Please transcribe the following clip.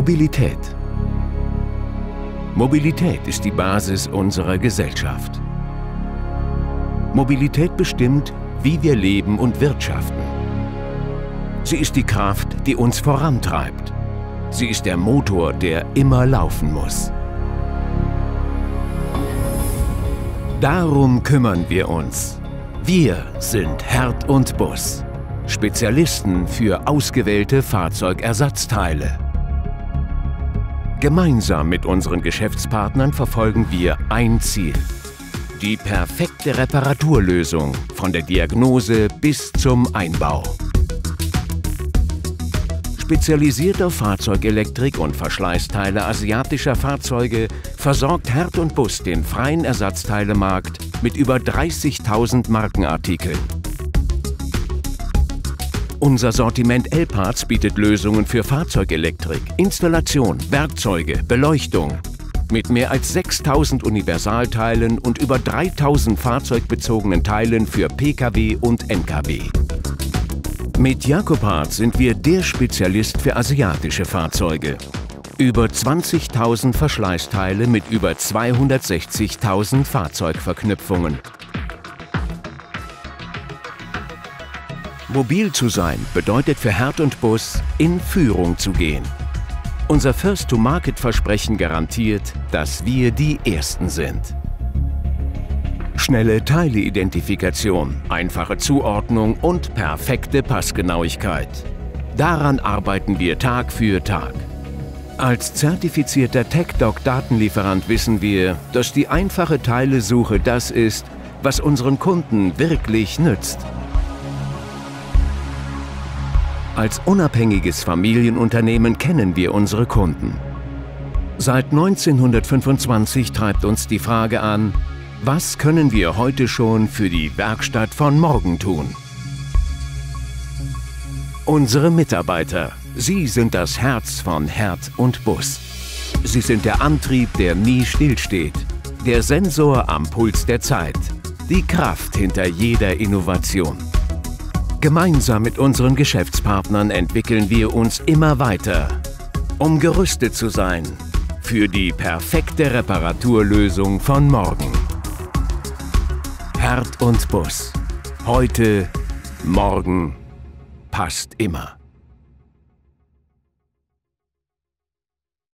Mobilität. Mobilität ist die Basis unserer Gesellschaft. Mobilität bestimmt, wie wir leben und wirtschaften. Sie ist die Kraft, die uns vorantreibt. Sie ist der Motor, der immer laufen muss. Darum kümmern wir uns. Wir sind Herth und Buss, Spezialisten für ausgewählte Fahrzeugersatzteile. Gemeinsam mit unseren Geschäftspartnern verfolgen wir ein Ziel: die perfekte Reparaturlösung von der Diagnose bis zum Einbau. Spezialisiert auf Fahrzeugelektrik und Verschleißteile asiatischer Fahrzeuge versorgt Herth und Buss den freien Ersatzteilemarkt mit über 30.000 Markenartikeln. Unser Sortiment L-Parts bietet Lösungen für Fahrzeugelektrik, Installation, Werkzeuge, Beleuchtung. Mit mehr als 6.000 Universalteilen und über 3.000 fahrzeugbezogenen Teilen für Pkw und Nkw. Mit Jaco-Parts sind wir der Spezialist für asiatische Fahrzeuge. Über 20.000 Verschleißteile mit über 260.000 Fahrzeugverknüpfungen. Mobil zu sein bedeutet für Herth und Buss, in Führung zu gehen. Unser First-to-Market-Versprechen garantiert, dass wir die Ersten sind. Schnelle Teileidentifikation, einfache Zuordnung und perfekte Passgenauigkeit. Daran arbeiten wir Tag für Tag. Als zertifizierter TechDoc-Datenlieferant wissen wir, dass die einfache Teilesuche das ist, was unseren Kunden wirklich nützt. Als unabhängiges Familienunternehmen kennen wir unsere Kunden. Seit 1925 treibt uns die Frage an: Was können wir heute schon für die Werkstatt von morgen tun? Unsere Mitarbeiter, sie sind das Herz von Herth und Buss. Sie sind der Antrieb, der nie stillsteht, der Sensor am Puls der Zeit, die Kraft hinter jeder Innovation. Gemeinsam mit unseren Geschäftspartnern entwickeln wir uns immer weiter, um gerüstet zu sein für die perfekte Reparaturlösung von morgen. Herth und Buss. Heute, morgen, passt immer.